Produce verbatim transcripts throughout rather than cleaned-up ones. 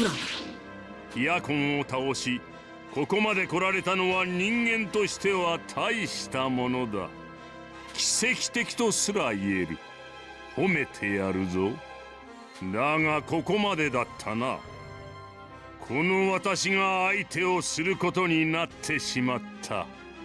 ブラ。 ヒアコンを倒し、ここまで来られたのは人間としては大したものだ。奇跡的とすら言える。褒めてやるぞ。だがここまでだったな。この私が相手をすることになってしまった。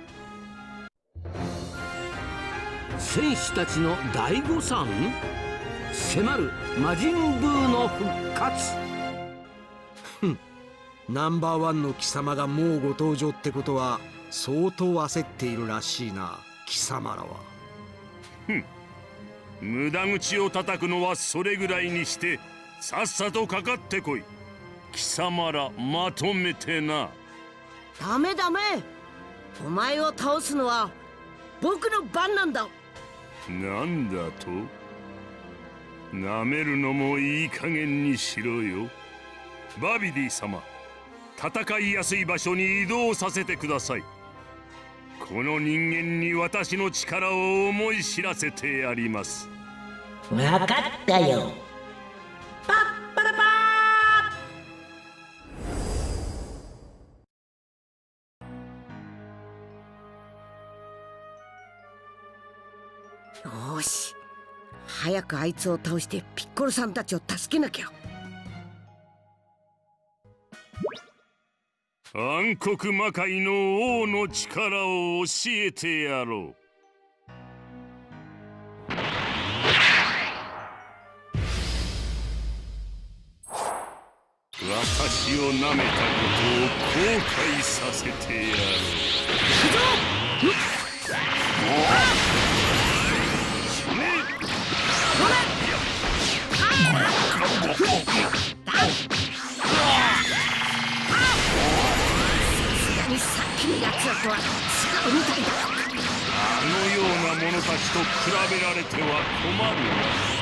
戦士たちの大誤算。迫る魔人ブーの復活。 ふん、ナンバーワンの貴様がもうご登場ってことは相当焦っているらしいな、貴様らは。 ふん、無駄口を叩くのはそれぐらいにして、さっさとかかってこい。貴様らまとめてな。 ダメダメ、お前を倒すのは僕の番なんだ。 なんだと？なめるのもいい加減にしろよ。バビディ様、戦いやすい場所に移動させてください。この人間に私の力を思い知らせてやります。 わかったよ。パッパラパー。よし、早くあいつを倒してピッコロさんたちを助けなきゃ。 暗黒魔界の王の力を教えてやろう。私を舐めたことを後悔させてやろう。 さっきのやつらとは違うみたいだ。 あのような者たちと比べられては困るな。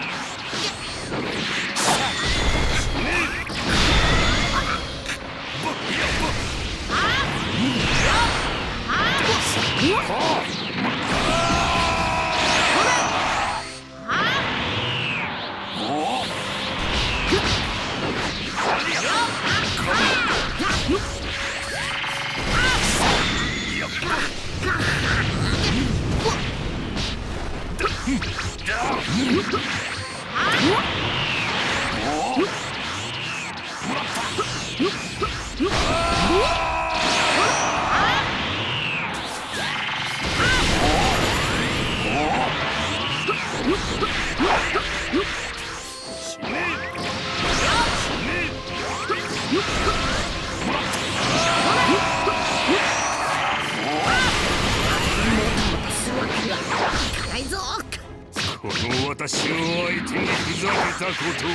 この私を相手にふざけたことを。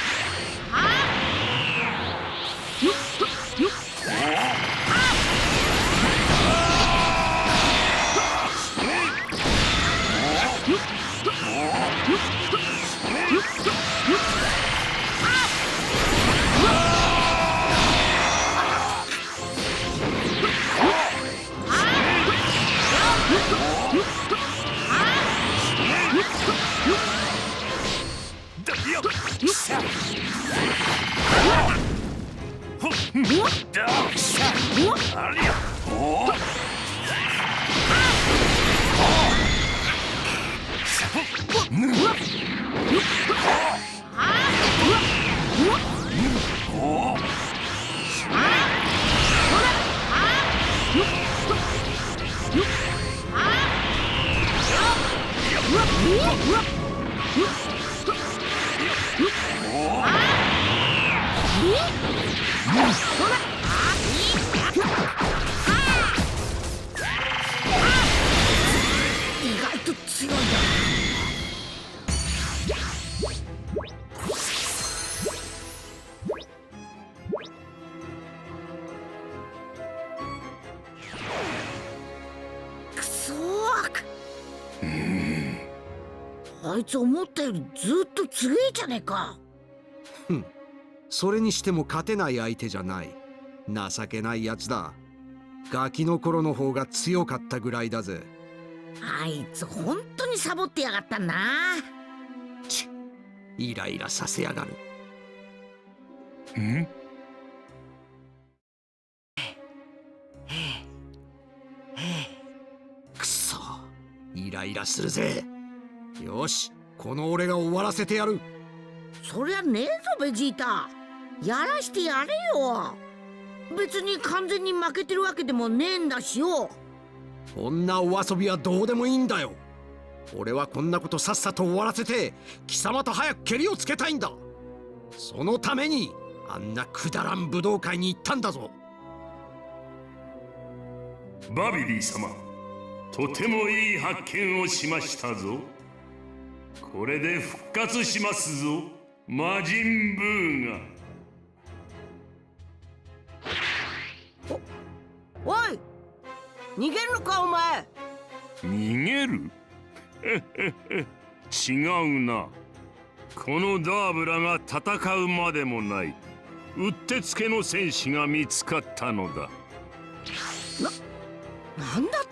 意外と強いな。くそー。あいつ思ったよりずっと強いじゃねえか。 ふん、それにしても勝てない相手じゃない。情けないやつだ。ガキの頃の方が強かったぐらいだぜ。 あいつ本当にサボってやがったな。 ちっ、イライラさせやがる。 ん？ くそ、イライラするぜ。よし、この俺が終わらせてやる。 そりゃねえぞベジータ、やらしてやれよ。別に完全に負けてるわけでもねえんだしよ。 こんなお遊びはどうでもいいんだよ。俺はこんなことさっさと終わらせて貴様と早くケリをつけたいんだ。そのためにあんなくだらん武道会に行ったんだぞ。 バビリー様、とてもいい発見をしましたぞ。これで復活しますぞ、魔人ブーが。 おい、逃げるのかお前。 逃げる？違うな。このダーブラが戦うまでもないうってつけの戦士が見つかったのだ。 な、なんだって？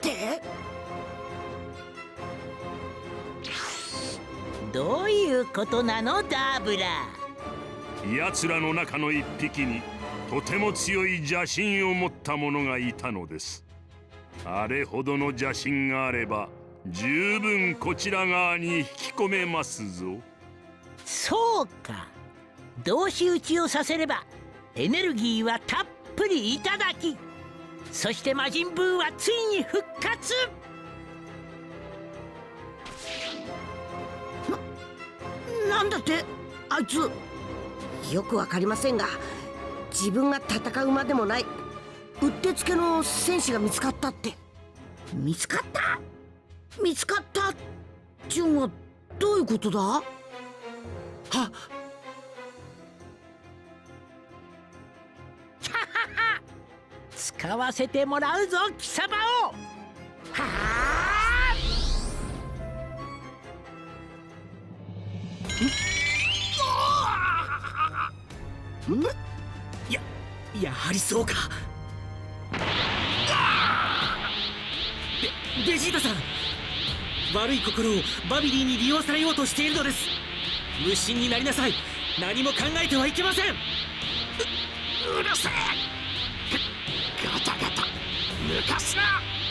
どういうことなのダーブラ。 奴らの中の一匹にとても強い邪神を持った者がいたのです。あれほどの邪神があれば十分こちら側に引き込めますぞ。 そうか、同士討ちをさせればエネルギーはたっぷりいただき、そして魔人ブーはついに復活。 な、なんだってあいつ。よくわかりませんが、自分が戦うまでもないうってつけの戦士が見つかったって。見つかった？見つかったっていうのはどういうことだ？はっ使わせてもらうぞ貴様を。はあ！ん？ や、やはりそうか。ベ、ベジータさん、悪い心をバビリーに利用されようとしているのです。無心になりなさい。何も考えてはいけません。う、うるせえ。ガタガタ抜かすな。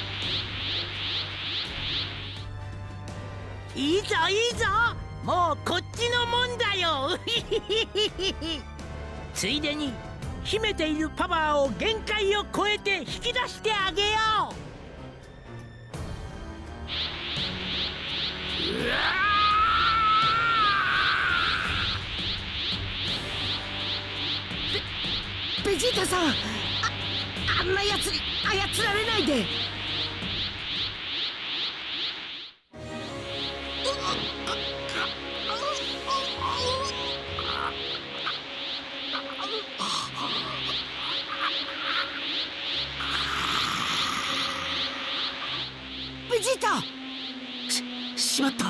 いいぞいいぞ、もうこっちのもんだよ。ついでに秘めているパワーを限界を超えて引き出してあげよう。うわベ、ベジータさん、あ、あんなやつに操られないで。ベジータ！ し、しまった。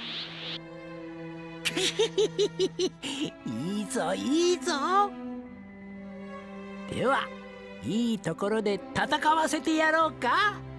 いいぞいいぞ。ではいいところで戦わせてやろうか。